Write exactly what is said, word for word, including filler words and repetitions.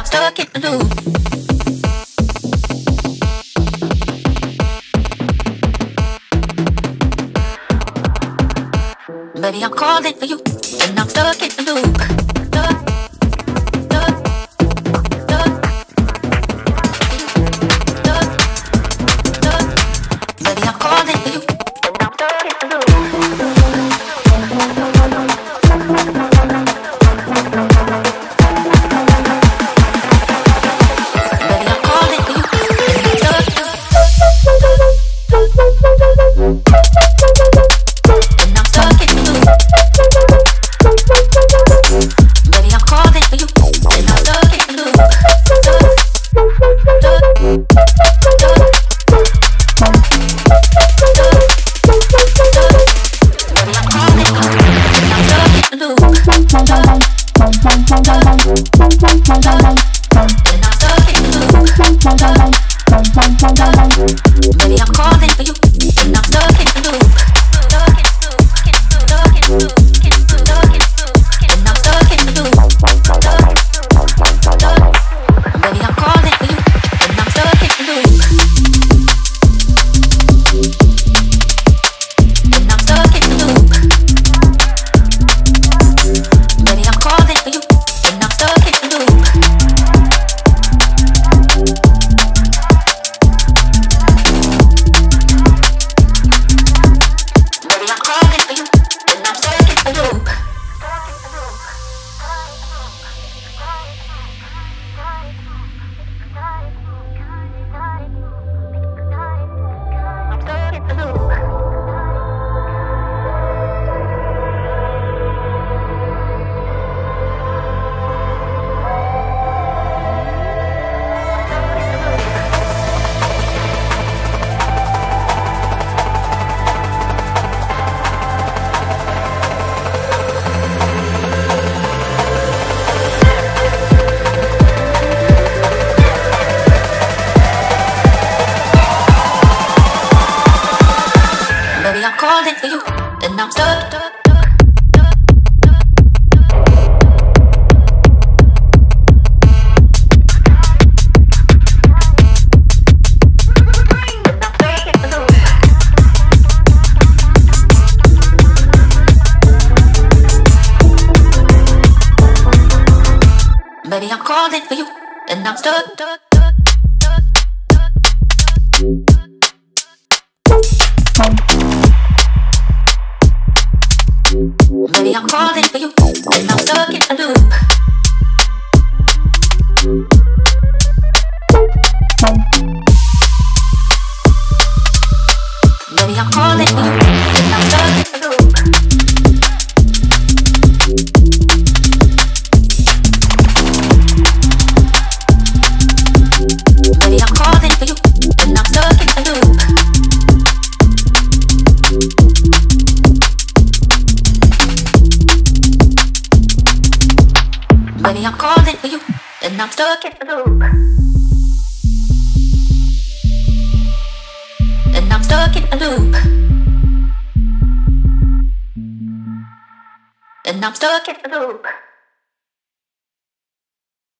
stuck in the loop. Baby, I'm calling for you, and I'm stuck in the loop. Stuck, stuck, stuck, stuck, stuck. Baby, I'm calling for you, and I'm stuck in the loop. Baby, I'm calling for you, and I'm stuck. And I'm stuck in the loop. Baby, I'm calling for you, and I'm stuck in the loop. Stuck, stuck, stuck, stuck, stuck. Baby, I'm calling for you, and I'm stuck in the loop. Stuck, stuck, stuck, and I'm stuck in the loop. Stuck, stuck. Baby, I'm calling for you, and I'm stuck in the loop. Stuck in the loop, stuck in the loop, stuck in the loop, and I'm stuck in the loop. Stuck, stuck. Baby, I'm calling for you, and I'm stuck in the loop. And I'm stuck in the loop. Baby, I'm calling for you, and I'm stuck in the loop. Baby, I'm calling for you, and I'm stuck in the loop. I'm stuck in the loop. Baby, I'm calling for you, and I'm stuck. Baby, I'm calling for you, and I'm stuck. Baby, I'm calling for you, and I'm stuck in the loop. Baby, I'm calling for you, and I'm stuck in the loop. Baby, I'm calling for you, and I'm stuck in the loop. Baby, I'm calling for you, and I'm stuck in the loop. And I'm stuck in the loop. And I'm stuck in the loop.